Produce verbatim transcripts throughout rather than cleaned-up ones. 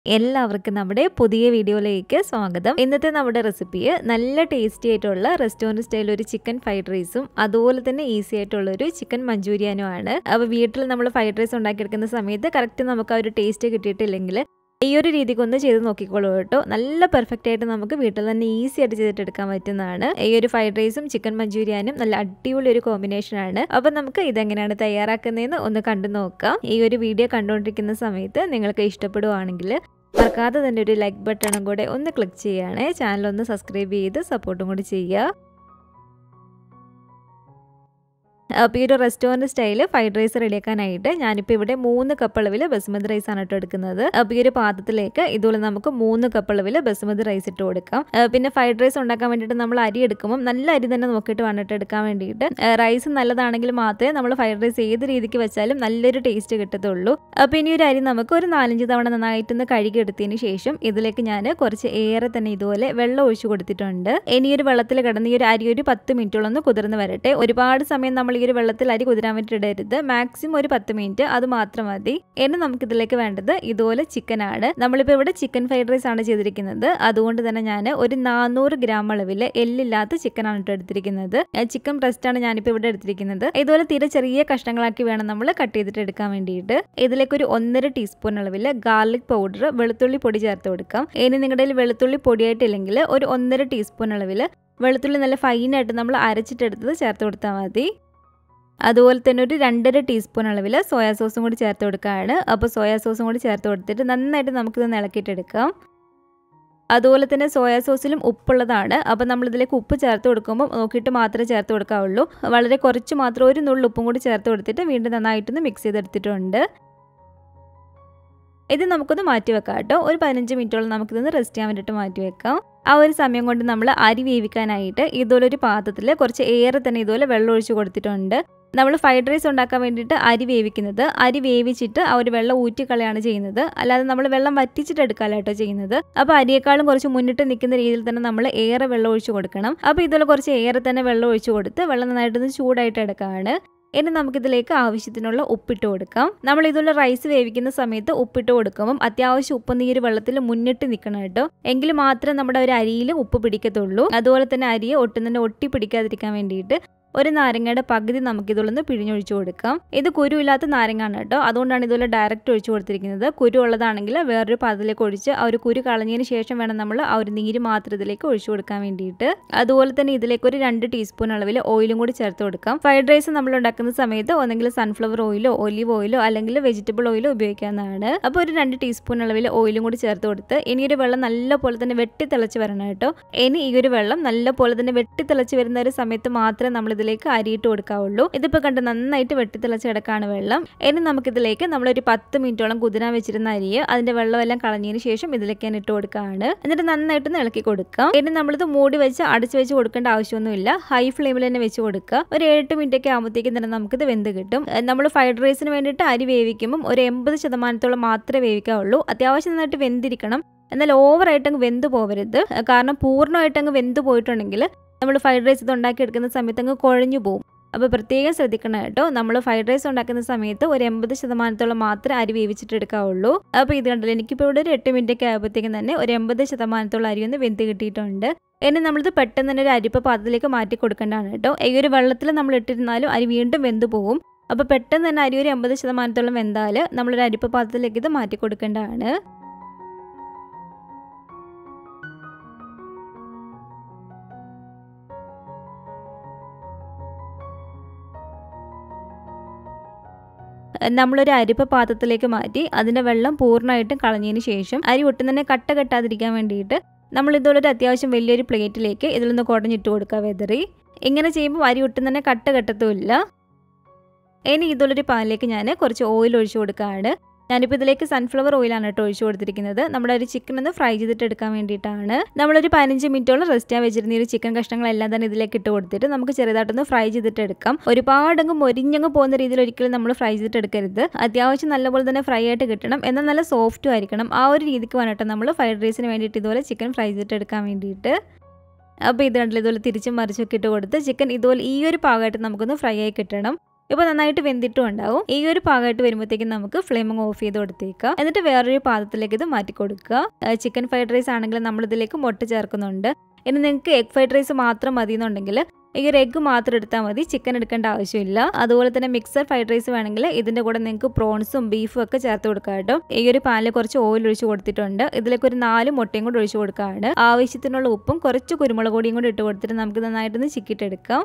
എല്ലാവർക്കും നമ്മുടെ പുതിയ വീഡിയോയിലേക്ക് സ്വാഗതം. ഇന്നത്തെ നമ്മുടെ റെസിപ്പി നല്ല ടേസ്റ്റി ആയിട്ടുള്ള റെസ്റ്റോറൻറ്റ് സ്റ്റൈൽ ഒരു ചിക്കൻ ഫ്രൈഡ് റൈസും അതുപോലെ തന്നെ ഈസി ആയിട്ടുള്ള ഒരു ചിക്കൻ മഞ്ചൂരിയനും ആണ്. അപ്പോൾ വീട്ടിൽ നമ്മൾ ഫ്രൈഡ് റൈസ് ഉണ്ടാക്കിയെടുക്കുന്ന സമയത്ത് കറക്റ്റ് നമുക്ക് ആ ഒരു ടേസ്റ്റ് കിട്ടിയിട്ടില്ലെങ്കിൽ ഈ ഒരു രീതിക്ക് ഒന്ന് ചെയ്ത് നോക്കിക്കോളൂ കേട്ടോ. നല്ല പെർഫെക്റ്റ് ആയിട്ട് നമുക്ക് വീട്ടിൽ തന്നെ ഈസി ആയിട്ട് ചെയ്തിട്ട് എടുക്കാൻ പറ്റുന്നതാണ്. ഈ ഒരു ഫ്രൈഡ് റൈസും ചിക്കൻ മഞ്ചൂരിയനും നല്ല അടിപൊളി ഒരു കോമ്പിനേഷൻ ആണ്. അപ്പം നമുക്ക് ഇതെങ്ങനെയാണ് തയ്യാറാക്കുന്നതെന്ന് ഒന്ന് കണ്ടു നോക്കാം. ഈ ഒരു വീഡിയോ കണ്ടുകൊണ്ടിരിക്കുന്ന സമയത്ത് നിങ്ങൾക്ക് ഇഷ്ടപ്പെടുവാണെങ്കിൽ മറക്കാതെ തന്നെ ഒരു ലൈക്ക് ബട്ടണും കൂടെ ഒന്ന് ക്ലിക്ക് ചെയ്യുകയാണേ. ചാനൽ ഒന്ന് സബ്സ്ക്രൈബ് ചെയ്ത് സപ്പോർട്ടും കൂടി ചെയ്യുക. അപ്പോൾ ഈ ഒരു റെസ്റ്റോറൻറ്റ് സ്റ്റൈൽ ഫ്രൈഡ് റൈസ് റെഡിയാക്കാനായിട്ട് ഞാനിപ്പോൾ ഇവിടെ മൂന്ന് കപ്പ് അളവിൽ ബസ്മതി റൈസ് ആണ് ഇട്ട് എടുക്കുന്നത്. അപ്പോൾ ഈ ഒരു പാത്രത്തിലേക്ക് ഇതുപോലെ നമുക്ക് മൂന്ന് കപ്പ് അളവിൽ ബസ്മതി റൈസ് ഇട്ട് കൊടുക്കാം. പിന്നെ ഫ്രൈഡ് റൈസ് ഉണ്ടാക്കാൻ വേണ്ടിയിട്ട് നമ്മൾ അരി എടുക്കുമ്പോൾ നല്ല അരി തന്നെ നോക്കിയിട്ട് വേണ്ടിയിട്ട് എടുക്കാൻ വേണ്ടിയിട്ട്. റൈസ് നല്ലതാണെങ്കിൽ മാത്രമേ നമ്മൾ ഫ്രൈഡ് റൈസ് ഏത് രീതിക്ക് വെച്ചാലും നല്ലൊരു ടേസ്റ്റ് കിട്ടത്തുള്ളൂ. അപ്പോൾ ഇനി ഒരു അരി നമുക്ക് ഒരു നാലഞ്ച് തവണ നന്നായിട്ടൊന്ന് കഴുകി എടുത്തതിന് ശേഷം ഇതിലേക്ക് ഞാൻ കുറച്ച് ഏറെ തന്നെ ഇതുപോലെ വെള്ളം ഒഴിച്ചു കൊടുത്തിട്ടുണ്ട്. ഇനി ഒരു വെള്ളത്തിൽ കിടന്ന് ഈ ഒരു അരി ഒരു പത്ത് മിനിറ്റോളം ഒന്ന് കുതിർന്ന് വരട്ടെ. ഒരുപാട് സമയം നമ്മൾ ഈ ഒരു വെള്ളത്തിൽ അരി കുതിരാൻ വേണ്ടി ഇടരുത്. മാക്സിമം ഒരു പത്ത് മിനിറ്റ് അത് മാത്രം മതി. ഇനി നമുക്ക് ഇതിലേക്ക് വേണ്ടത് ഇതുപോലെ ചിക്കൻ ആണ്. നമ്മളിപ്പോൾ ഇവിടെ ചിക്കൻ ഫ്രൈഡ് റൈസ് ആണ് ചെയ്തിരിക്കുന്നത്. അതുകൊണ്ട് തന്നെ ഞാൻ ഒരു നാനൂറ് ഗ്രാം അളവിൽ എല്ലില്ലാത്ത ചിക്കൻ ആണ് ഇട്ട് എടുത്തിരിക്കുന്നത്. ചിക്കൻ ബ്രസ്റ്റ് ആണ് ഞാനിപ്പോൾ ഇവിടെ എടുത്തിരിക്കുന്നത്. ഇതുപോലെ തീരെ ചെറിയ കഷ്ണങ്ങളാക്കി വേണം നമ്മൾ കട്ട് ചെയ്തിട്ട് എടുക്കാൻ വേണ്ടിയിട്ട്. ഇതിലേക്ക് ഒരു ഒന്നര ടീസ്പൂൺ അളവിൽ ഗാർലിക് പൗഡർ വെളുത്തുള്ളി പൊടി ചേർത്ത് കൊടുക്കാം. ഇനി നിങ്ങളുടെ കയ്യിൽ വെളുത്തുള്ളി പൊടിയായിട്ടില്ലെങ്കിൽ ഒരു ഒന്നര ടീസ്പൂൺ അളവിൽ വെളുത്തുള്ളി നല്ല ഫൈനായിട്ട് നമ്മൾ അരച്ചിട്ടെടുത്തത് ചേർത്ത് കൊടുത്താൽ മതി. അതുപോലെ തന്നെ ഒരു രണ്ടര ടീസ്പൂൺ അളവിൽ സോയാ സോസും കൂടി ചേർത്ത് കൊടുക്കുകയാണ്. അപ്പോൾ സോയാ സോസും കൂടി ചേർത്ത് കൊടുത്തിട്ട് നന്നായിട്ട് നമുക്കിത് ഇളക്കിയിട്ടെടുക്കാം. അതുപോലെ തന്നെ സോയാ സോസിലും ഉപ്പുള്ളതാണ്. അപ്പോൾ നമ്മളിതിലേക്ക് ഉപ്പ് ചേർത്ത് കൊടുക്കുമ്പോൾ നോക്കിയിട്ട് മാത്രമേ ചേർത്ത് കൊടുക്കാവുള്ളൂ. വളരെ കുറച്ച് മാത്രം ഒരു നുള്ളു ഉപ്പും കൂടി ചേർത്ത് കൊടുത്തിട്ട് വീണ്ടും നന്നായിട്ടൊന്ന് മിക്സ് ചെയ്തെടുത്തിട്ടുണ്ട്. ഇത് നമുക്കൊന്ന് മാറ്റി വെക്കാം കേട്ടോ. ഒരു പതിനഞ്ച് മിനിറ്റോളം നമുക്കിതൊന്ന് റെസ്റ്റ് ചെയ്യാൻ വേണ്ടിയിട്ട് മാറ്റി വെക്കാം. ആ ഒരു സമയം കൊണ്ട് നമ്മൾ അരി വേവിക്കാനായിട്ട് ഇതുപോലെ ഒരു പാത്രത്തിൽ കുറച്ച് ഏറെ തന്നെ ഇതുപോലെ വെള്ളം ഒഴിച്ച് കൊടുത്തിട്ടുണ്ട്. നമ്മൾ ഫ്രൈഡ് റൈസ് ഉണ്ടാക്കാൻ വേണ്ടിയിട്ട് അരി വേവിക്കുന്നത് അരി വേവിച്ചിട്ട് ആ ഒരു വെള്ളം ഊറ്റിക്കളയാണ് ചെയ്യുന്നത്. അല്ലാതെ നമ്മൾ വെള്ളം വറ്റിച്ചിട്ട് എടുക്കാമല്ലോ കേട്ടോ ചെയ്യുന്നത്. അപ്പോൾ അരിയേക്കാളും കുറച്ച് മുന്നിട്ട് നിൽക്കുന്ന രീതിയിൽ തന്നെ നമ്മൾ ഏറെ വെള്ളം ഒഴിച്ച് കൊടുക്കണം. അപ്പോൾ ഇതുപോലെ കുറച്ച് ഏറെ തന്നെ വെള്ളം ഒഴിച്ച് കൊടുത്ത് വെള്ളം നന്നായിട്ടൊന്ന് ചൂടായിട്ട് എടുക്കുകയാണ്. ഇനി നമുക്കിതിലേക്ക് ആവശ്യത്തിനുള്ള ഉപ്പിട്ട് കൊടുക്കാം. നമ്മൾ ഇതുപോലെ റൈസ് വേവിക്കുന്ന സമയത്ത് ഉപ്പിട്ട് കൊടുക്കുമ്പം അത്യാവശ്യം ഉപ്പ് നീര് വെള്ളത്തിൽ മുന്നിട്ട് നിൽക്കണം കേട്ടോ. എങ്കിൽ മാത്രമേ നമ്മുടെ ഒരു അരിയിൽ ഉപ്പ് പിടിക്കത്തുള്ളൂ. അതുപോലെ തന്നെ അരിയെ ഒട്ടും തന്നെ ഒട്ടി പിടിക്കാതിരിക്കാൻ വേണ്ടിയിട്ട് ഒരു നാരങ്ങയുടെ പകുതി നമുക്കിതുള്ളൊന്ന് പിഴിഞ്ഞൊഴിച്ചു കൊടുക്കാം. ഇത് കുരു ഇല്ലാത്ത നാരങ്ങാണ് കേട്ടോ. അതുകൊണ്ടാണ് ഇതുപോലെ ഡയറക്റ്റ് ഒഴിച്ചു കൊടുത്തിരിക്കുന്നത്. കുരു ഉള്ളതാണെങ്കിൽ വേറൊരു പാത്രത്തിലേക്ക് ഒഴിച്ച് ആ ഒരു കുരു കളഞ്ഞതിന് ശേഷം വേണം നമ്മൾ ആ ഒരു നീര് മാത്രം ഇതിലേക്ക് ഒഴിച്ചു കൊടുക്കാൻ വേണ്ടിയിട്ട്. അതുപോലെ തന്നെ ഇതിലേക്ക് ഒരു രണ്ട് ടീസ്പൂൺ അളവിൽ ഓയിലും കൂടി ചേർത്ത് കൊടുക്കാം. ഫ്രൈഡ് റൈസ് നമ്മൾ ഉണ്ടാക്കുന്ന സമയത്ത് ഒന്നെങ്കിൽ സൺഫ്ലവർ ഓയിലോ ഒലിവ് ഓയിലോ അല്ലെങ്കിൽ വെജിറ്റബിൾ ഓയിലോ ഉപയോഗിക്കാവുന്നതാണ്. അപ്പോൾ ഒരു രണ്ട് ടീസ്പൂൺ അളവിൽ ഓയിലും കൂടി ചേർത്ത് കൊടുത്ത് ഇനി ഒരു വെള്ളം നല്ല പോലെ തന്നെ വെട്ടി തിളച്ച് വരണം കേട്ടോ. ഇനി ഈ ഒരു വെള്ളം നല്ല പോലെ തന്നെ വെട്ടി തിളച്ച് വരുന്ന ഒരു സമയത്ത് മാത്രമേ നമ്മൾ ഇതിലേക്ക് അരിയിട്ട് കൊടുക്കാവുള്ളൂ. ഇതിപ്പോൾ കണ്ട് നന്നായിട്ട് വെട്ടിത്തിളച്ച് കിടക്കാണ് വെള്ളം. ഇനി നമുക്കിതിലേക്ക് നമ്മളൊരു പത്ത് മിനിറ്റോളം കുതിരാൻ വെച്ചിരുന്ന അരിയെ അതിന്റെ വെള്ളമെല്ലാം കളഞ്ഞതിന് ശേഷം ഇതിലേക്ക് ഞാൻ ഇട്ട് കൊടുക്കുകയാണ്. എന്നിട്ട് നന്നായിട്ടൊന്ന് ഇളക്കി കൊടുക്കാം. ഇനി നമ്മളിത് മൂടി വെച്ച് അടച്ചു വെച്ച് കൊടുക്കേണ്ട ആവശ്യമൊന്നുമില്ല. ഹൈ ഫ്ലെയിമിൽ തന്നെ വെച്ച് കൊടുക്കുക. ഒരു ഏഴെട്ട് മിനിറ്റ് ഒക്കെ ആകുമ്പോഴത്തേക്കും തന്നെ നമുക്കിത് വെന്ത് കിട്ടും. നമ്മൾ ഫ്രൈഡ് റൈസിന് വേണ്ടിയിട്ട് അരി വേവിക്കുമ്പോൾ ഒരു എൺപത് ശതമാനത്തോളം മാത്രമേ വേവിക്കാവുള്ളൂ. അത്യാവശ്യം നന്നായിട്ട് വെന്തിരിക്കണം. എന്നാൽ ഓവറായിട്ടങ്ങ് വെന്ത് പോകരുത്. കാരണം പൂർണ്ണമായിട്ടങ്ങ് വെന്ത് പോയിട്ടുണ്ടെങ്കിൽ നമ്മൾ ഫ്രൈഡ് റൈസ് ഇത് ഉണ്ടാക്കിയെടുക്കുന്ന സമയത്ത് അങ്ങ് കുഴഞ്ഞു പോകും. അപ്പോൾ പ്രത്യേകം ശ്രദ്ധിക്കണം കേട്ടോ. നമ്മൾ ഫ്രൈഡ് റൈസ് ഉണ്ടാക്കുന്ന സമയത്ത് ഒരു എൺപത് ശതമാനത്തോളം മാത്രമേ അരി വേവിച്ചിട്ട് എടുക്കാവുള്ളൂ. അപ്പോൾ ഇത് കണ്ടില്ല, എനിക്കിപ്പോൾ ഇവിടെ ഒരു എട്ട് മിനിറ്റ് ഒക്കെ ആകുമ്പോഴത്തേക്കും തന്നെ ഒരു എൺപത് ശതമാനത്തോളം അരി ഒന്ന് വെന്ത് കിട്ടിയിട്ടുണ്ട്. ഇനി നമ്മളിത് പെട്ടെന്ന് തന്നെ ഒരു അരിപ്പ പാത്രത്തിലേക്ക് മാറ്റി കൊടുക്കേണ്ടതാണ് കേട്ടോ. ഈ ഒരു വെള്ളത്തിൽ നമ്മൾ ഇട്ടിരുന്നാലും അരി വീണ്ടും വെന്ത് പോകും. അപ്പോൾ പെട്ടെന്ന് തന്നെ അരി ഒരു എൺപത് ശതമാനത്തോളം വെന്താൽ നമ്മളൊരു അരിപ്പ പാത്രത്തിലേക്ക് ഇത് മാറ്റി കൊടുക്കേണ്ടതാണ്. നമ്മളൊരു അരിപ്പ പാത്രത്തിലേക്ക് മാറ്റി അതിൻ്റെ വെള്ളം പൂർണ്ണമായിട്ടും കളഞ്ഞതിന് ശേഷം അരി ഒട്ടും തന്നെ കട്ട കെട്ടാതിരിക്കാൻ വേണ്ടിയിട്ട് നമ്മൾ ഇതുപോലൊരു അത്യാവശ്യം വലിയൊരു പ്ലേറ്റിലേക്ക് ഇതിലൊന്ന് കുടഞ്ഞിട്ട് കൊടുക്കുക വെതറി. ഇങ്ങനെ ചെയ്യുമ്പോൾ അരി ഒട്ടും തന്നെ കട്ട കെട്ടത്തുമില്ല. ഇനി ഇതുപോലൊരു പാനിലേക്ക് ഞാൻ കുറച്ച് ഓയിൽ ഒഴിച്ചു കൊടുക്കുകയാണ്. ഞാനിപ്പോൾ ഇതിലേക്ക് സൺഫ്ലവർ ഓയിലാണ് കേട്ടോ ഒഴിച്ചു കൊടുത്തിരിക്കുന്നത്. നമ്മുടെ ഒരു ചിക്കൻ ഒന്ന് ഫ്രൈ ചെയ്തിട്ട് എടുക്കാൻ വേണ്ടിയിട്ടാണ്. നമ്മളൊരു പതിനഞ്ച് മിനിറ്റോളം റെസ്റ്റ് ചെയ്യാൻ വെച്ചിരുന്ന ഒരു ചിക്കൻ കഷ്ണങ്ങളെല്ലാം തന്നെ ഇതിലേക്ക് ഇട്ട് കൊടുത്തിട്ട് നമുക്ക് ചെറുതായിട്ടൊന്ന് ഫ്രൈ ചെയ്തിട്ട് എടുക്കാം. ഒരുപാടങ്ങ് മൊരിഞ്ഞങ്ങ് പോകുന്ന രീതിയിൽ ഒരിക്കലും നമ്മൾ ഫ്രൈ ചെയ്തിട്ട് എടുക്കരുത്. അത്യാവശ്യം നല്ലപോലെ തന്നെ ഫ്രൈ ആയിട്ട് കിട്ടണം. എന്നാൽ നല്ല സോഫ്റ്റും ആയിരിക്കണം. ആ ഒരു രീതിക്ക് വേണം നമ്മൾ ഫ്രൈഡ് റൈസിന് വേണ്ടിയിട്ട് ഇതുപോലെ ചിക്കൻ ഫ്രൈ ചെയ്തിട്ട് എടുക്കാൻ വേണ്ടിയിട്ട്. അപ്പോൾ ഇത് കണ്ടില്ല, ഇതുപോലെ തിരിച്ചും മറിച്ചൊക്കെ ഇട്ട് കൊടുത്ത് ചിക്കൻ ഇതുപോലെ ഈ ഒരു പാകമായിട്ട് നമുക്കൊന്ന് ഫ്രൈ ആയി കിട്ടണം. ഇപ്പോൾ നന്നായിട്ട് വെന്തിട്ടും ഉണ്ടാവും. ഈ ഒരു പാകമായിട്ട് വരുമ്പോഴത്തേക്കും നമുക്ക് ഫ്ലെയിം ഓഫ് ചെയ്ത് കൊടുത്തേക്കാം. എന്നിട്ട് വേറൊരു പാത്രത്തിലേക്ക് ഇത് മാറ്റി കൊടുക്കുക. ചിക്കൻ ഫ്രൈഡ് റൈസ് ആണെങ്കിൽ നമ്മളിതിലേക്ക് മുട്ട ചേർക്കുന്നുണ്ട്. ഇനി നിങ്ങൾക്ക് എഗ് ഫ്രൈഡ് റൈസ് മാത്രം മതി എന്നുണ്ടെങ്കിൽ ഈ ഒരു എഗ്ഗ് മാത്രം എടുത്താൽ മതി, ചിക്കൻ എടുക്കേണ്ട ആവശ്യമില്ല. അതുപോലെ തന്നെ മിക്സഡ് ഫ്രൈഡ് റൈസ് വേണമെങ്കിൽ ഇതിൻ്റെ കൂടെ നിങ്ങൾക്ക് പ്രോൺസും ബീഫും ഒക്കെ ചേർത്ത് കൊടുക്കാം കേട്ടോ. ഈ ഒരു പാനിൽ കുറച്ച് ഓയിൽ ഒഴിച്ച് കൊടുത്തിട്ടുണ്ട്. ഇതിലേക്ക് ഒരു നാല് മുട്ടയും കൂടി ഒഴിച്ച് കൊടുക്കാണ്. ആവശ്യത്തിനുള്ള ഉപ്പും കുറച്ച് കുരുമുളക് പൊടിയും കൂടി ഇട്ട് കൊടുത്തിട്ട് നമുക്ക് നന്നായിട്ടൊന്ന് ചിക്കിട്ടെടുക്കാം.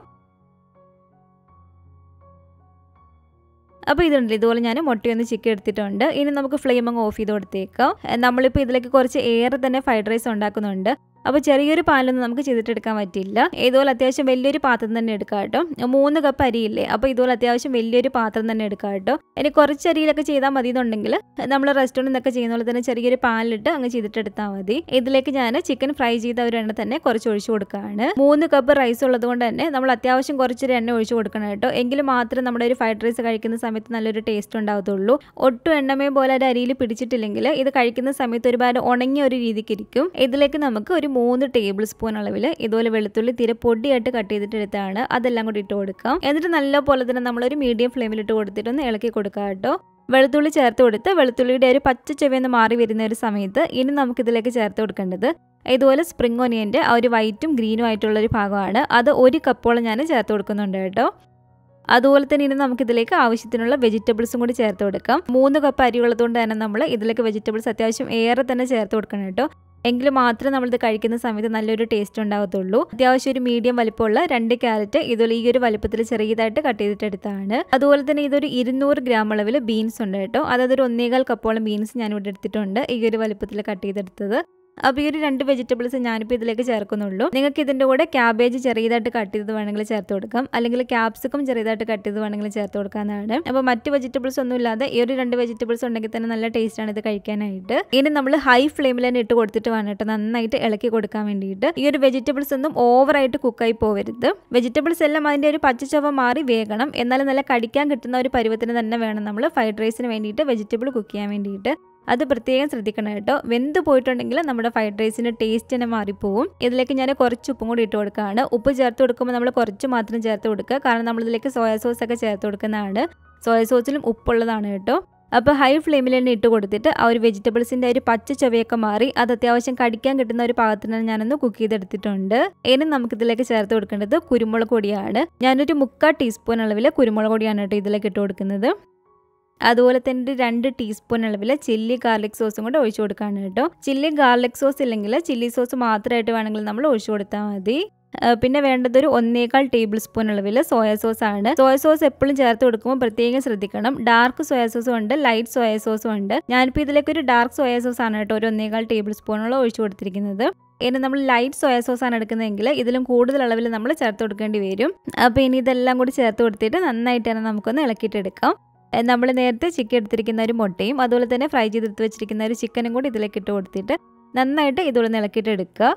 അപ്പോൾ ഇതുണ്ട്, ഇതുപോലെ ഞാൻ മുട്ടയൊന്ന് ചിക്കൻ എടുത്തിട്ടുണ്ട്. ഇനി നമുക്ക് ഫ്ലെയിം അങ്ങ് ഓഫ് ചെയ്ത് കൊടുത്തേക്കാം. നമ്മളിപ്പോൾ ഇതിലേക്ക് കുറച്ച് ഏറെ തന്നെ ഫ്രൈഡ് റൈസ് ഉണ്ടാക്കുന്നുണ്ട്. അപ്പോൾ ചെറിയൊരു പാലൊന്നും നമുക്ക് ചെയ്തിട്ടെടുക്കാൻ പറ്റില്ല. ഇതുപോലെ അത്യാവശ്യം വലിയൊരു പാത്രം തന്നെ എടുക്കാം കേട്ടോ. മൂന്ന് കപ്പ് അരിയില്ലേ, അപ്പോൾ ഇതുപോലെ അത്യാവശ്യം വലിയൊരു പാത്രം തന്നെ എടുക്കാം കേട്ടോ. ഇനി കുറച്ച് അരിയിലൊക്കെ ചെയ്താൽ മതി എന്നുണ്ടെങ്കിൽ നമ്മൾ റെസ്റ്റോറൻറ്റിൽ നിന്നൊക്കെ ചെയ്യുന്ന പോലെ തന്നെ ചെറിയൊരു പാലിലിട്ട് അങ്ങ് ചെയ്തിട്ടെടുത്താൽ മതി. ഇതിലേക്ക് ഞാൻ ചിക്കൻ ഫ്രൈ ചെയ്ത ഒരു എണ്ണ തന്നെ കുറച്ച് ഒഴിച്ചു കൊടുക്കുകയാണ്. മൂന്ന് കപ്പ് റൈസ് ഉള്ളത് കൊണ്ട് തന്നെ നമ്മൾ അത്യാവശ്യം കുറച്ചൊരു എണ്ണ ഒഴിച്ചു കൊടുക്കണം കേട്ടോ. എങ്കിൽ മാത്രം നമ്മുടെ ഒരു ഫ്രൈഡ് റൈസ് കഴിക്കുന്ന സമയത്ത് നല്ലൊരു ടേസ്റ്റ് ഉണ്ടാകത്തുള്ളൂ. ഒട്ടും എണ്ണമേ പോലെ ഒരു അരിയിൽ പിടിച്ചിട്ടില്ലെങ്കിൽ ഇത് കഴിക്കുന്ന സമയത്ത് ഒരുപാട് ഉണങ്ങിയ ഒരു രീതിക്ക് ഇരിക്കും. ഇതിലേക്ക് നമുക്ക് ഒരു മൂന്ന് ടേബിൾ സ്പൂൺ അളവിൽ ഇതുപോലെ വെളുത്തുള്ളി തീരെ പൊടിയായിട്ട് കട്ട് ചെയ്തിട്ട് എടുത്താണ്, അതെല്ലാം കൂടി ഇട്ട് കൊടുക്കാം. എന്നിട്ട് നല്ലപോലെ തന്നെ നമ്മളൊരു മീഡിയം ഫ്ലെയിമിൽ ഇട്ട് കൊടുത്തിട്ടൊന്ന് ഇളക്കി കൊടുക്കാം കേട്ടോ. വെളുത്തുള്ളി ചേർത്ത് കൊടുത്ത് വെളുത്തുള്ളിയുടെ ഒരു പച്ച ചുവന്ന് മാറി വരുന്ന ഒരു സമയത്ത് ഇനി നമുക്ക് ഇതിലേക്ക് ചേർത്ത് കൊടുക്കേണ്ടത് ഇതുപോലെ സ്പ്രിംഗ് ഓനിയൻ്റെ ആ ഒരു വൈറ്റും ഗ്രീനും ആയിട്ടുള്ള ഒരു ഭാഗമാണ്. അത് ഒരു കപ്പോളം ഞാൻ ചേർത്ത് കൊടുക്കുന്നുണ്ട് കേട്ടോ. അതുപോലെ തന്നെ ഇനി നമുക്കിതിലേക്ക് ആവശ്യത്തിനുള്ള വെജിറ്റബിൾസും കൂടി ചേർത്ത് കൊടുക്കാം. മൂന്ന് കപ്പ് അരി ഉള്ളതുകൊണ്ട് തന്നെ നമ്മൾ ഇതിലേക്ക് വെജിറ്റബിൾസ് അത്യാവശ്യം ഏറെ തന്നെ ചേർത്ത് കൊടുക്കണം കേട്ടോ. എങ്കിൽ മാത്രമേ നമ്മളിത് കഴിക്കുന്ന സമയത്ത് നല്ലൊരു ടേസ്റ്റ് ഉണ്ടാകത്തുള്ളൂ. അത്യാവശ്യം ഒരു മീഡിയം വലിപ്പമുള്ള രണ്ട് ക്യാരറ്റ് ഇതുപോലെ ഈ ഒരു വലിപ്പത്തിൽ ചെറിയതായിട്ട് കട്ട് ചെയ്തിട്ടെടുത്താണ്. അതുപോലെ തന്നെ ഇതൊരു ഇരുന്നൂറ് ഗ്രാം അളവിൽ ബീൻസ് ഉണ്ട് കേട്ടോ. അതായത് ഒരു ഒന്നേകാൽ കപ്പോളം ബീൻസ് ഞാനിവിടെ എടുത്തിട്ടുണ്ട്, ഈ ഒരു വലിപ്പത്തിൽ കട്ട് ചെയ്തെടുത്തത്. അപ്പോൾ ഈ ഒരു രണ്ട് വെജിറ്റബിൾസ് ഞാനിപ്പോൾ ഇതിലേക്ക് ചേർക്കുന്നുള്ളൂ. നിങ്ങൾക്ക് ഇതിൻ്റെ കൂടെ ക്യാബേജ് ചെറിയതായിട്ട് കട്ട് ചെയ്ത് വേണമെങ്കിൽ ചേർത്ത് കൊടുക്കാം, അല്ലെങ്കിൽ ക്യാപ്സിക്കം ചെറിയതായിട്ട് കട്ട് ചെയ്ത് വേണമെങ്കിൽ ചേർത്ത് കൊടുക്കാവുന്നതാണ്. അപ്പോൾ മറ്റ് വെജിറ്റബിൾസ് ഒന്നും ഇല്ലാതെ ഈ ഒരു രണ്ട് വെജിറ്റബിൾസ് ഉണ്ടെങ്കിൽ തന്നെ നല്ല ടേസ്റ്റാണ് ഇത് കഴിക്കാനായിട്ട്. ഇനി നമ്മൾ ഹൈ ഫ്ലെയിമിൽ തന്നെ ഇട്ട് കൊടുത്തിട്ട് വേണം കേട്ടോ നന്നായിട്ട് ഇളക്കി കൊടുക്കാൻ വേണ്ടിയിട്ട്. ഈ ഒരു വെജിറ്റബിൾസ് ഒന്നും ഓവറായിട്ട് കുക്കായി പോകരുത്. വെജിറ്റബിൾസ് എല്ലാം അതിൻ്റെ ഒരു പച്ചച്ചവ മാറി വേകണം, എന്നാലും നല്ല കടിക്കാൻ കിട്ടുന്ന ഒരു പരുവത്തിന് തന്നെ വേണം നമ്മൾ ഫ്രൈഡ് റൈസിന് വേണ്ടിയിട്ട് വെജിറ്റബിൾ കുക്ക് ചെയ്യാൻ വേണ്ടിയിട്ട്. അത് പ്രത്യേകം ശ്രദ്ധിക്കണം കേട്ടോ. വെന്ത് പോയിട്ടുണ്ടെങ്കിൽ നമ്മുടെ ഫ്രൈഡ് റൈസിൻ്റെ ടേസ്റ്റ് തന്നെ മാറിപ്പോവും. ഇതിലേക്ക് ഞാൻ കുറച്ച് ഉപ്പും കൂടി ഇട്ട് കൊടുക്കുകയാണ്. ഉപ്പ് ചേർത്ത് കൊടുക്കുമ്പോൾ നമ്മൾ കുറച്ച് മാത്രം ചേർത്ത് കൊടുക്കുക, കാരണം നമ്മളിതിലേക്ക് സോയ സോസ് ഒക്കെ ചേർത്ത് കൊടുക്കുന്നതാണ്. സോയ സോസിലും ഉപ്പുള്ളതാണ് കേട്ടോ. അപ്പോൾ ഹൈ ഫ്ലെയിമിൽ തന്നെ ഇട്ട് കൊടുത്തിട്ട് ആ ഒരു വെജിറ്റബിൾസിൻ്റെ ഒരു പച്ച ചുവയൊക്കെ മാറി അത് അത്യാവശ്യം കടിക്കാൻ കിട്ടുന്ന ഒരു പാകത്തിന് ഞാനൊന്ന് കുക്ക് ചെയ്തെടുത്തിട്ടുണ്ട്. ഇനി നമുക്കിതിലേക്ക് ചേർത്ത് കൊടുക്കേണ്ടത് കുരുമുളക് പൊടിയാണ്. ഞാനൊരു മുക്കാൽ ടീസ്പൂൺ അളവിൽ കുരുമുളക് പൊടിയാണ് കേട്ടോ ഇതിലേക്ക് ഇട്ട് കൊടുക്കുന്നത്. അതുപോലെ തന്നെ രണ്ട് ടീസ്പൂൺ അളവിൽ ചില്ലി ഗാർലിക് സോസും കൂടെ ഒഴിച്ചു കൊടുക്കാണ് കേട്ടോ. ചില്ലി ഗാർലിക് സോസ് ഇല്ലെങ്കിൽ ചില്ലി സോസ് മാത്രമായിട്ട് വേണമെങ്കിൽ നമ്മൾ ഒഴിച്ചു കൊടുത്താൽ മതി. പിന്നെ വേണ്ടത് ഒരു ഒന്നേകാൽ ടേബിൾ സ്പൂൺ അളവിൽ സോയ സോസ് ആണ്. സോയ സോസ് എപ്പോഴും ചേർത്ത് കൊടുക്കുമ്പോൾ പ്രത്യേകം ശ്രദ്ധിക്കണം. ഡാർക്ക് സോയ സോസും ഉണ്ട്, ലൈറ്റ് സോയ സോസും ഉണ്ട്. ഞാനിപ്പോൾ ഇതിലേക്ക് ഒരു ഡാർക്ക് സോയ സോസ് ആണ് കേട്ടോ ഒരു ഒന്നേകാൽ ടേബിൾ സ്പൂണോളം ഒഴിച്ചു കൊടുത്തിരിക്കുന്നത്. ഇനി നമ്മൾ ലൈറ്റ് സോയ സോസ് ആണ് എടുക്കുന്നതെങ്കിൽ ഇതിലും കൂടുതൽ അളവിൽ നമ്മൾ ചേർത്ത് കൊടുക്കേണ്ടി വരും. അപ്പോൾ ഇനി ഇതെല്ലാം കൂടി ചേർത്ത് കൊടുത്തിട്ട് നന്നായിട്ട് തന്നെ നമുക്കൊന്ന് ഇളക്കിയിട്ടെടുക്കാം. നമ്മൾ നേരത്തെ ചിക്കൻ എടുത്തിരിക്കുന്ന ഒരു മുട്ടയും അതുപോലെ തന്നെ ഫ്രൈ ചെയ്തെടുത്ത് വെച്ചിരിക്കുന്ന ഒരു ചിക്കനും കൂടി ഇതിലേക്ക് ഇട്ട് കൊടുത്തിട്ട് നന്നായിട്ട് ഇതുപോലെ ഇളക്കിയിട്ട് എടുക്കുക.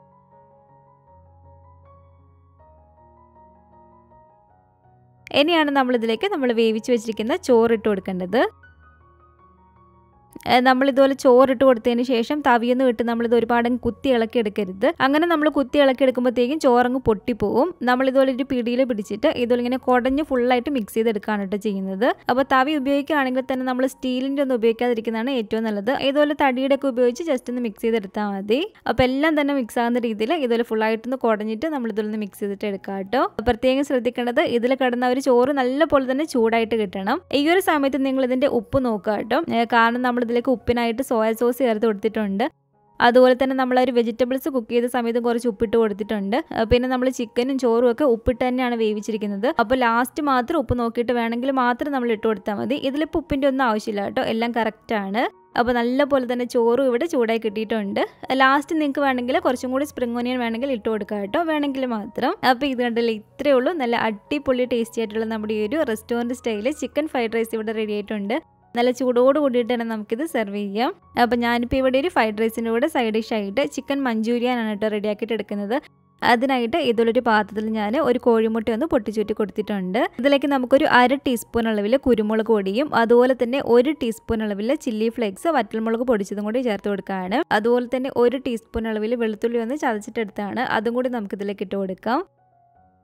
ഇനിയാണ് നമ്മളിതിലേക്ക് നമ്മൾ വേവിച്ച് വെച്ചിരിക്കുന്ന ചോറിട്ട് കൊടുക്കേണ്ടത്. നമ്മളിതുപോലെ ചോറിട്ട് കൊടുത്തതിന് ശേഷം തവിയൊന്നും ഇട്ട് നമ്മളിത് ഒരുപാട് കുത്തി ഇളക്കി എടുക്കരുത്. അങ്ങനെ നമ്മൾ കുത്തി ഇളക്കി എടുക്കുമ്പോഴത്തേക്കും ചോറങ്ങ് പൊട്ടിപ്പോവും. നമ്മളിതുപോലെ ഒരു പിടിയിൽ പിടിച്ചിട്ട് ഇതുപോലെ ഇങ്ങനെ കുടഞ്ഞ് ഫുള്ളായിട്ട് മിക്സ് ചെയ്തെടുക്കുകയാണ് കേട്ടോ ചെയ്യുന്നത്. അപ്പോൾ തവി ഉപയോഗിക്കുകയാണെങ്കിൽ തന്നെ നമ്മൾ സ്റ്റീലിൻ്റെ ഒന്നും ഉപയോഗിക്കാതിരിക്കുന്നതാണ് ഏറ്റവും നല്ലത്. ഇതുപോലെ തടിയുടെ ഒക്കെ ഉപയോഗിച്ച് ജസ്റ്റ് ഒന്ന് മിക്സ് ചെയ്തെടുത്താൽ മതി. അപ്പോൾ എല്ലാം തന്നെ മിക്സ് ആകുന്ന രീതിയിൽ ഇതുപോലെ ഫുള്ളായിട്ടൊന്ന് കുടഞ്ഞിട്ട് നമ്മൾ ഇതുപോലെ ഒന്ന് മിക്സ് ചെയ്തിട്ട് എടുക്കാം കേട്ടോ. പ്രത്യേകം ശ്രദ്ധിക്കേണ്ടത് ഇതിൽ കിടന്ന ഒരു ചോറ് നല്ല പോലെ തന്നെ ചൂടായിട്ട് കിട്ടണം. ഈ ഒരു സമയത്ത് നിങ്ങൾ ഇതിൻ്റെ ഉപ്പ് നോക്കുക കേട്ടോ, കാരണം നമ്മൾ ഇതിലേക്ക് ഉപ്പിനായിട്ട് സോയ സോസ് ചേർത്ത് കൊടുത്തിട്ടുണ്ട്. അതുപോലെ തന്നെ നമ്മളൊരു വെജിറ്റബിൾസ് കുക്ക് ചെയ്ത സമയത്ത് കുറച്ച് ഉപ്പിട്ട് കൊടുത്തിട്ടുണ്ട്. പിന്നെ നമ്മൾ ചിക്കനും ചോറും ഒക്കെ ഉപ്പിട്ട് തന്നെയാണ് വേവിച്ചിരിക്കുന്നത്. അപ്പോൾ ലാസ്റ്റ് മാത്രം ഉപ്പ് നോക്കിയിട്ട് വേണമെങ്കിൽ മാത്രം നമ്മൾ ഇട്ട് കൊടുത്താൽ മതി. ഇതിലിപ്പോൾ ഉപ്പിൻ്റെ ഒന്നും ആവശ്യമില്ല കേട്ടോ, എല്ലാം കറക്റ്റാണ്. അപ്പോൾ നല്ല പോലെ തന്നെ ചോറും ഇവിടെ ചൂടായി കിട്ടിയിട്ടുണ്ട്. ലാസ്റ്റ് നിങ്ങൾക്ക് വേണമെങ്കിൽ കുറച്ചും കൂടി സ്പ്രിംഗ് ഓനിയൻ വേണമെങ്കിൽ ഇട്ട് കൊടുക്കാം കേട്ടോ, വേണമെങ്കിൽ മാത്രം. അപ്പോൾ ഇത് കണ്ടില്ല, ഇത്രയേ ഉള്ളൂ. നല്ല അടിപൊളി ടേസ്റ്റി ആയിട്ടുള്ള നമ്മുടെ ഈ ഒരു റെസ്റ്റോറൻറ്റ് സ്റ്റൈലിൽ ചിക്കൻ ഫ്രൈഡ് റൈസ് ഇവിടെ റെഡി ആയിട്ടുണ്ട്. നല്ല ചൂടോട് കൂടിയിട്ട് തന്നെ നമുക്കിത് സെർവ് ചെയ്യാം. അപ്പോൾ ഞാനിപ്പോൾ ഇവിടെ ഒരു ഫ്രൈഡ് റൈസിൻ്റെ കൂടെ സൈഡ് ഡിഷായിട്ട് ചിക്കൻ മഞ്ചൂരിയൻ ആണ് കേട്ടോ റെഡിയാക്കിയിട്ട് എടുക്കുന്നത്. അതിനായിട്ട് ഇതിലൊരു പാത്രത്തിൽ ഞാൻ ഒരു കോഴിമുട്ട ഒന്ന് പൊട്ടിച്ചൂറ്റി കൊടുത്തിട്ടുണ്ട്. ഇതിലേക്ക് നമുക്കൊരു അര ടീസ്പൂൺ അളവിൽ കുരുമുളക് പൊടിയും അതുപോലെ തന്നെ ഒരു ടീസ്പൂൺ അളവിൽ ചില്ലി ഫ്ലേക്സ് വറ്റൽമുളക് പൊടിച്ചതും കൂടി ചേർത്ത് കൊടുക്കുകയാണ്. അതുപോലെ തന്നെ ഒരു ടീസ്പൂൺ അളവിൽ വെളുത്തുള്ളി ഒന്ന് ചതച്ചിട്ടെടുത്താണ്, അതും കൂടി നമുക്കിതിലേക്ക് ഇട്ട് കൊടുക്കാം.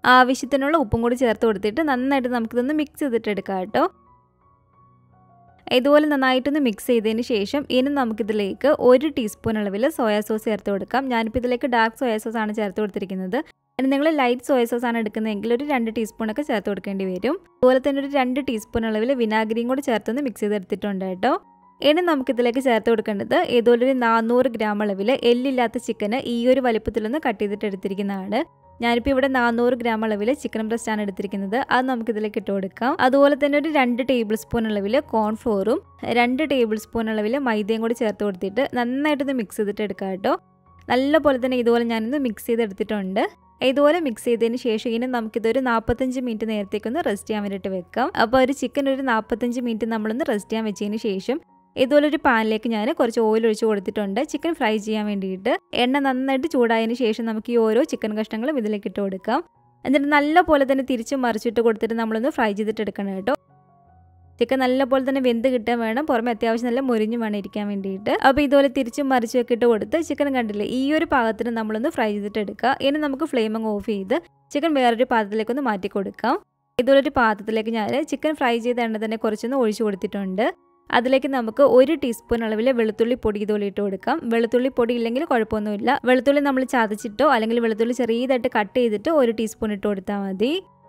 ആവശ്യത്തിനുള്ള ഉപ്പും കൂടി ചേർത്ത് കൊടുത്തിട്ട് നന്നായിട്ട് നമുക്കിതൊന്ന് മിക്സ് ചെയ്തിട്ട് എടുക്കാം കേട്ടോ. ഇതുപോലെ നന്നായിട്ടൊന്ന് മിക്സ് ചെയ്തതിന് ശേഷം ഇനി നമുക്കിതിലേക്ക് ഒരു ടീസ്പൂൺ അളവിൽ സോയാ സോസ് ചേർത്ത് കൊടുക്കാം. ഞാനിപ്പോൾ ഇതിലേക്ക് ഡാർക്ക് സോയാ സോസ് ആണ് ചേർത്ത് കൊടുത്തിരിക്കുന്നത്. ഇനി നിങ്ങൾ ലൈറ്റ് സോയ സോസ് ആണ് എടുക്കുന്നതെങ്കിൽ ഒരു രണ്ട് ടീസ്പൂണൊക്കെ ചേർത്ത് കൊടുക്കേണ്ടി വരും. അതുപോലെ തന്നെ ഒരു രണ്ട് ടീസ്പൂൺ അളവിൽ വിനാഗിരിയും കൂടി ചേർത്തൊന്ന് മിക്സ് ചെയ്തെടുത്തിട്ടുണ്ട് കേട്ടോ. ഇനി നമുക്കിതിലേക്ക് ചേർത്ത് കൊടുക്കേണ്ടത് ഏതൊരു നാനൂറ് ഗ്രാം അളവിൽ എല്ലില്ലാത്ത ചിക്കന് ഈ ഒരു വലിപ്പത്തിലൊന്ന് കട്ട് ചെയ്തിട്ട് എടുത്തിരിക്കുന്നതാണ്. ഞാനിപ്പോൾ ഇവിടെ നാനൂറ് ഗ്രാം അളവിൽ ചിക്കൻ ബ്രസ്റ്റ് ആണ് എടുത്തിരിക്കുന്നത്. അത് നമുക്കിതിലേക്ക് ഇട്ട് കൊടുക്കാം. അതുപോലെ തന്നെ ഒരു രണ്ട് ടേബിൾ സ്പൂൺ അളവിൽ കോൺഫ്ലോറും രണ്ട് ടേബിൾ സ്പൂൺ അളവിൽ മൈദയും കൂടി ചേർത്ത് കൊടുത്തിട്ട് നന്നായിട്ടൊന്ന് മിക്സ് ചെയ്തിട്ട് എടുക്കാം കേട്ടോ. നല്ലപോലെ തന്നെ ഇതുപോലെ ഞാനൊന്ന് മിക്സ് ചെയ്തെടുത്തിട്ടുണ്ട്. ഇതുപോലെ മിക്സ് ചെയ്തതിന് ശേഷം ഇനി നമുക്കിതൊരു നാൽപ്പത്തഞ്ച് മിനിറ്റ് നേരത്തേക്കൊന്ന് റെസ്റ്റ് ചെയ്യാൻ വേണ്ടിയിട്ട് വെക്കാം. അപ്പോൾ ഒരു ചിക്കൻ ഒരു നാൽപ്പത്തഞ്ച് മിനിറ്റ് നമ്മളൊന്ന് റെസ്റ്റ് ചെയ്യാൻ വെച്ചതിന് ശേഷം ഇതുപോലെ ഒരു പാനിലേക്ക് ഞാൻ കുറച്ച് ഓയിൽ ഒഴിച്ച് കൊടുത്തിട്ടുണ്ട് ചിക്കൻ ഫ്രൈ ചെയ്യാൻ വേണ്ടിയിട്ട്. എണ്ണ നന്നായിട്ട് ചൂടായതിന് ശേഷം നമുക്ക് ഈ ഓരോ ചിക്കൻ കഷ്ണങ്ങളും ഇതിലേക്ക് ഇട്ട് കൊടുക്കാം. എന്നിട്ട് നല്ല പോലെ തന്നെ തിരിച്ചും മറിച്ചിട്ട് കൊടുത്തിട്ട് നമ്മളൊന്ന് ഫ്രൈ ചെയ്തിട്ട് എടുക്കണം കേട്ടോ. ചിക്കൻ നല്ലപോലെ തന്നെ വെന്ത് കിട്ടാൻ വേണം, പുറമെ അത്യാവശ്യം നല്ല മുരിഞ്ഞു വേണം ഇരിക്കാൻ വേണ്ടിയിട്ട്. അപ്പോൾ ഇതുപോലെ തിരിച്ചും മറിച്ചൊക്കെ ഇട്ട് കൊടുത്ത് ചിക്കൻ കണ്ടില്ലേ ഈ ഒരു പാകത്തിന് നമ്മളൊന്ന് ഫ്രൈ ചെയ്തിട്ട് എടുക്കുക. ഇനി നമുക്ക് ഫ്ലെയിം അങ്ങ് ഓഫ് ചെയ്ത് ചിക്കൻ വേറൊരു പാത്രത്തിലേക്കൊന്ന് മാറ്റി കൊടുക്കാം. ഇതുപോലൊരു പാത്രത്തിലേക്ക് ഞാൻ ചിക്കൻ ഫ്രൈ ചെയ്ത എണ്ണ തന്നെ കുറച്ചൊന്ന് ഒഴിച്ചു കൊടുത്തിട്ടുണ്ട്. അതിലേക്ക് നമുക്ക് ഒരു ടീസ്പൂൺ അളവിൽ വെളുത്തുള്ളി പൊടി ഇതുപോലെ ഇട്ട് കൊടുക്കാം. വെളുത്തുള്ളി പൊടി ഇല്ലെങ്കിൽ കുഴപ്പമൊന്നുമില്ല. വെളുത്തുള്ളി നമ്മൾ ചതച്ചിട്ടോ അല്ലെങ്കിൽ വെളുത്തുള്ളി ചെറിയതായിട്ട് കട്ട് ചെയ്തിട്ട് ഒരു ടീസ്പൂൺ ഇട്ട് കൊടുത്താൽ മതി.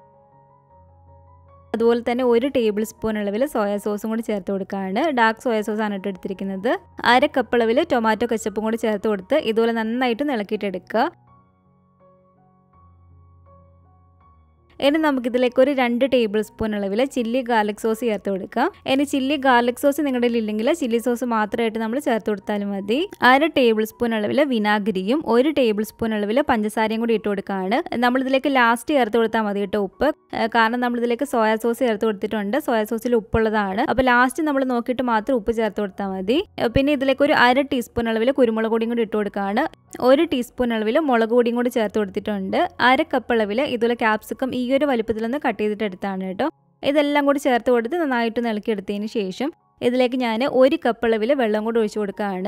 അതുപോലെ തന്നെ ഒരു ടേബിൾ സ്പൂൺ അളവിൽ സോയാ സോസും കൂടി ചേർത്ത് കൊടുക്കുകയാണ്. ഡാർക്ക് സോയാ സോസ് ആണ് ഇട്ട് എടുത്തിരിക്കുന്നത്. അര കപ്പ് അളവിൽ ടൊമാറ്റോ കെച്ചപ്പും കൂടി ചേർത്ത് കൊടുത്ത് ഇതുപോലെ നന്നായിട്ട് ഇളക്കിയിട്ട് എടുക്കുക. ഇനി നമുക്കിതിലേക്ക് ഒരു രണ്ട് ടേബിൾ സ്പൂൺ അളവിൽ ചില്ലി ഗാർലിക് സോസ് ചേർത്ത് കൊടുക്കാം. ഇനി ചില്ലി ഗാർലിക് സോസ് നിങ്ങളുടെ ഇല്ലെങ്കിൽ ചില്ലി സോസ് മാത്രമായിട്ട് നമ്മൾ ചേർത്ത് കൊടുത്താലും മതി. അര ടേബിൾ സ്പൂൺ അളവിൽ വിനാഗിരിയും ഒരു ടേബിൾ സ്പൂൺ അളവിൽ പഞ്ചസാരയും കൂടി ഇട്ട് കൊടുക്കുകയാണ്. നമ്മളിതിലേക്ക് ലാസ്റ്റ് ചേർത്ത് കൊടുത്താൽ മതി കേട്ടോ ഉപ്പ്. കാരണം നമ്മളിതിലേക്ക് സോയാ സോസ് ചേർത്ത് കൊടുത്തിട്ടുണ്ട്. സോയാ സോസിൽ ഉപ്പുള്ളതാണ്. അപ്പോൾ ലാസ്റ്റ് നമ്മൾ നോക്കിയിട്ട് മാത്രം ഉപ്പ് ചേർത്ത് കൊടുത്താൽ മതി. പിന്നെ ഇതിലേക്ക് ഒരു അര ടീസ്പൂൺ അളവിൽ കുരുമുളക് പൊടിയും കൂടി ഇട്ട് കൊടുക്കുകയാണ്. ഒരു ടീസ്പൂൺ അളവിൽ മുളക് പൊടിയും കൂടി ചേർത്ത് കൊടുത്തിട്ടുണ്ട്. അര കപ്പ് അളവിൽ ഇതുപോലെ ക്യാപ്സിക്കം ഈ ഒരു വലുപ്പത്തിലൊന്ന് കട്ട് ചെയ്തിട്ട് എടുത്താണ് കേട്ടോ. ഇതെല്ലാം കൂടി ചേർത്ത് കൊടുത്ത് നന്നായിട്ട് ഇളക്കിയെടുത്തതിന് ശേഷം ഇതിലേക്ക് ഞാൻ ഒരു കപ്പ് അളവിൽ വെള്ളം കൂടി ഒഴിച്ചു കൊടുക്കുകയാണ്.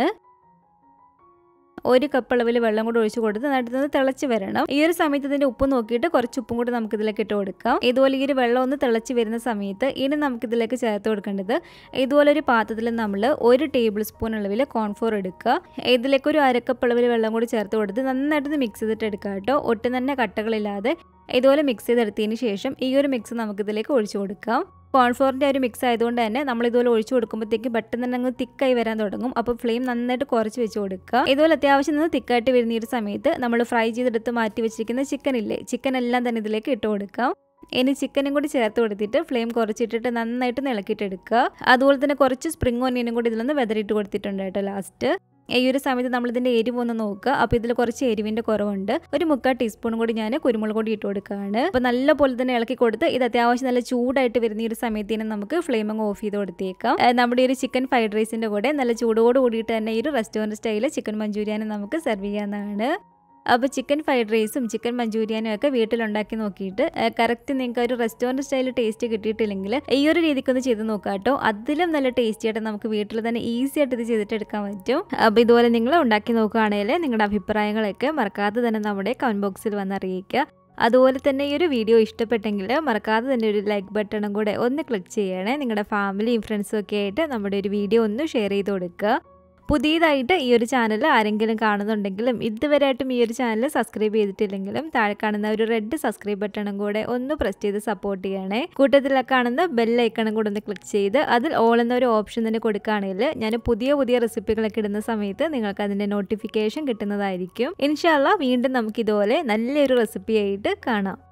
ഒരു കപ്പ് അളവിൽ വെള്ളം കൂടി ഒഴിച്ചു കൊടുത്ത് നന്നായിട്ട് തിളച്ച് വരണം. ഈ ഒരു സമയത്ത് ഇതിൻ്റെ ഉപ്പ് നോക്കിയിട്ട് കുറച്ച് ഉപ്പും കൂടി നമുക്ക് ഇതിലേക്ക് ഇട്ട് കൊടുക്കാം. ഇതുപോലെ ഈ ഒരു വെള്ളം ഒന്ന് തിളച്ച് വരുന്ന സമയത്ത് ഇനി നമുക്ക് ഇതിലേക്ക് ചേർത്ത് കൊടുക്കേണ്ടത് ഇതുപോലെ ഒരു പാത്രത്തിൽ നമ്മൾ ഒരു ടേബിൾ സ്പൂൺ അളവിൽ കോൺഫ്ലോർ എടുക്കുക. ഇതിലേക്ക് ഒരു അരക്കപ്പ് അളവിൽ വെള്ളം കൂടി ചേർത്ത് കൊടുത്ത് നന്നായിട്ട് മിക്സ് ചെയ്തിട്ട് എടുക്കുക കേട്ടോ. ഒട്ടും തന്നെ കട്ടകളില്ലാതെ ഇതുപോലെ മിക്സ് ചെയ്തെടുത്തതിന് ശേഷം ഈ ഒരു മിക്സ് നമുക്കിതിലേക്ക് ഒഴിച്ചു കൊടുക്കാം. കോൺഫ്ലോറിൻ്റെ ഒരു മിക്സ് ആയതുകൊണ്ട് തന്നെ നമ്മൾ ഇതുപോലെ ഒഴിച്ചു കൊടുക്കുമ്പോഴത്തേക്ക് പെട്ടെന്ന് തന്നെ അങ്ങ് തിക്കായി വരാൻ തുടങ്ങും. അപ്പോൾ ഫ്ലെയിം നന്നായിട്ട് കുറച്ച് വെച്ച് കൊടുക്കുക. ഇതുപോലെ അത്യാവശ്യം നിന്ന് തിക്കായിട്ട് വരുന്ന ഈ ഒരു സമയത്ത് നമ്മൾ ഫ്രൈ ചെയ്തെടുത്ത് മാറ്റി വെച്ചിരിക്കുന്ന ചിക്കൻ ഇല്ലേ, ചിക്കൻ എല്ലാം തന്നെ ഇതിലേക്ക് ഇട്ട് കൊടുക്കാം. ഇനി ചിക്കനും കൂടി ചേർത്ത് കൊടുത്തിട്ട് ഫ്ലെയിം കുറച്ചിട്ടിട്ട് നന്നായിട്ട് ഇളക്കിയിട്ടെടുക്കുക. അതുപോലെ തന്നെ കുറച്ച് സ്പ്രിംഗ് ഓനിയനും കൂടി ഇതിലൊന്ന് വെതറിയിട്ട് കൊടുത്തിട്ടുണ്ട് കേട്ടോ ലാസ്റ്റ്. ഈ ഒരു സമയത്ത് നമ്മളിതിൻ്റെ എരിവ് ഒന്ന് നോക്കുക. അപ്പോൾ ഇതിൽ കുറച്ച് എരിവിൻ്റെ കുറവുണ്ട്. ഒരു മുക്കാൽ ടീസ്പൂണും കൂടി ഞാൻ കുരുമുളക് പൊടി ഇട്ട് കൊടുക്കുകയാണ്. അപ്പോൾ നല്ല പോലെ തന്നെ ഇളക്കി കൊടുത്ത് ഇത് അത്യാവശ്യം നല്ല ചൂടായിട്ട് വരുന്ന ഈ ഒരു സമയത്തിന് നമുക്ക് ഫ്ലെയിം അങ്ങ് ഓഫ് ചെയ്ത് കൊടുത്തേക്കാം. നമ്മുടെ ഒരു ചിക്കൻ ഫ്രൈഡ് റൈസിൻ്റെ കൂടെ നല്ല ചൂടോട് കൂടിയിട്ട് തന്നെ ഈ ഒരു റെസ്റ്റോറൻറ്റ് സ്റ്റൈലിൽ ചിക്കൻ മഞ്ചൂരിയാനും നമുക്ക് സെർവ് ചെയ്യാവുന്നതാണ്. അപ്പോൾ ചിക്കൻ ഫ്രൈഡ് റൈസും ചിക്കൻ മഞ്ചൂരിയാനും ഒക്കെ വീട്ടിലുണ്ടാക്കി നോക്കിയിട്ട് കറക്റ്റ് നിങ്ങൾക്ക് ഒരു റെസ്റ്റോറൻറ്റ് സ്റ്റൈൽ ടേസ്റ്റ് കിട്ടിയിട്ടില്ലെങ്കിൽ ഈ ഒരു രീതിക്കൊന്ന് ചെയ്ത് നോക്കാം കേട്ടോ. അതിലും നല്ല ടേസ്റ്റി ആയിട്ട് നമുക്ക് വീട്ടിൽ തന്നെ ഈസി ആയിട്ട് ഇത് ചെയ്തിട്ട് എടുക്കാൻ പറ്റും. അപ്പോൾ ഇതുപോലെ നിങ്ങൾ ഉണ്ടാക്കി നോക്കുകയാണെങ്കിൽ നിങ്ങളുടെ അഭിപ്രായങ്ങളൊക്കെ മറക്കാതെ തന്നെ നമ്മുടെ കമൻറ്റ് ബോക്സിൽ വന്ന് അറിയിക്കുക. അതുപോലെ തന്നെ ഈ ഒരു വീഡിയോ ഇഷ്ടപ്പെട്ടെങ്കിൽ മറക്കാതെ തന്നെ ഒരു ലൈക്ക് ബട്ടണും കൂടെ ഒന്ന് ക്ലിക്ക് ചെയ്യണേ. നിങ്ങളുടെ ഫാമിലിയും ഫ്രണ്ട്സും ഒക്കെ ആയിട്ട് നമ്മുടെ ഒരു വീഡിയോ ഒന്ന് ഷെയർ ചെയ്ത് കൊടുക്കുക. പുതിയതായിട്ട് ഈ ഒരു ചാനൽ ആരെങ്കിലും കാണുന്നുണ്ടെങ്കിലും ഇതുവരെയായിട്ടും ഈ ഒരു ചാനൽ സബ്സ്ക്രൈബ് ചെയ്തിട്ടില്ലെങ്കിലും താഴെ കാണുന്ന ഒരു റെഡ് സബ്സ്ക്രൈബ് ബട്ടണും കൂടെ ഒന്ന് പ്രസ് ചെയ്ത് സപ്പോർട്ട് ചെയ്യണേ. കൂട്ടത്തിൽ കാണുന്ന ബെൽ ഐക്കണും കൂടെ ഒന്ന് ക്ലിക്ക് ചെയ്ത് അതിൽ ഓൾ എന്ന ഒരു ഓപ്ഷൻ തന്നെ കൊടുക്കുകയാണെങ്കിൽ ഞാൻ പുതിയ പുതിയ റെസിപ്പികളൊക്കെ ഇടുന്ന സമയത്ത് നിങ്ങൾക്ക് അതിൻ്റെ നോട്ടിഫിക്കേഷൻ കിട്ടുന്നതായിരിക്കും. ഇൻഷാ അല്ലാഹ് വീണ്ടും നമുക്ക് ഇതുപോലെ നല്ലൊരു റെസിപ്പിയായിട്ട് കാണാം.